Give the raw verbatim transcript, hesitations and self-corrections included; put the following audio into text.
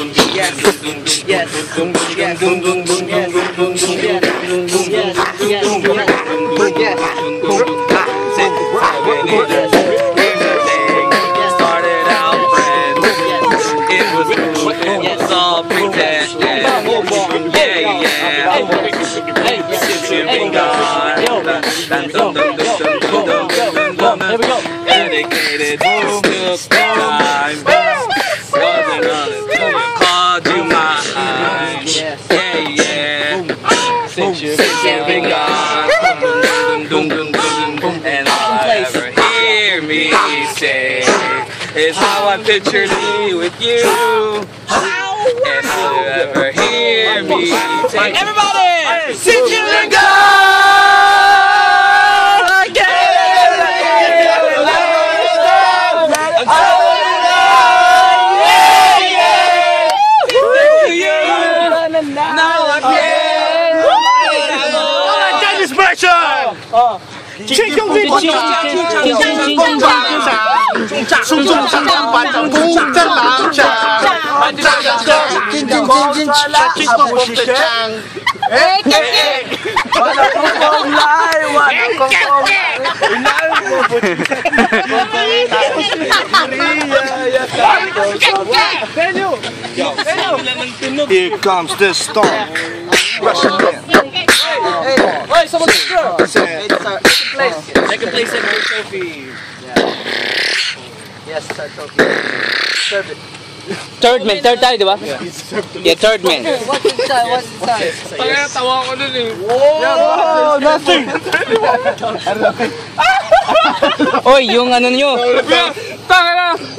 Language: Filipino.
Yes. Yes. Yes. Started out friends. It was cool. It was all pretend. Yeah, yeah. Since you've been gone. Dedicated to time. Wasn't honest. Called you mine. Yeah, yeah. Since you've been gone. And all I ever hear me say is how I pictured me with you. And all you ever hear me say, everybody! Since you've been gone! Chinh công viên chinh công chinh chinh sung sung sung sung bản trong cung chân làm trà bản trà chinh chinh chinh chinh chinh công một tràng ê kẹt kẹt hoàn công lại hoàn công lại lại một Here comes the storm. Russian man. Hey, someone take a Second place. Second place at your trophy. Yes, it's our trophy. Serve it. Third man, third tayo, di ba? Yeah, third man. What's inside? What's inside? Kaya tawa ko dun eh. Oh, nothing. Oy, yung ano nyo. Tanga na.